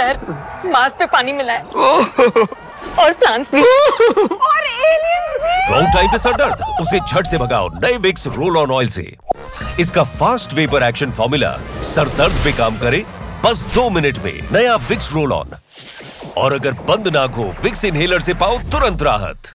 Sir, mask पे पानी मिला है और प्लांट्स भी और एलियंस भी। रॉन्ग टाइम पे सर दर्द, उसे झट से भगाओ नए विक्स रोल ऑन ऑयल से। इसका फास्ट वेपर एक्शन फॉर्मूला सर दर्द पे काम करे बस 2 मिनट में। नया विक्स रोल ऑन। और अगर बंद नाक हो, विक्स इनहेलर से पाओ तुरंत राहत।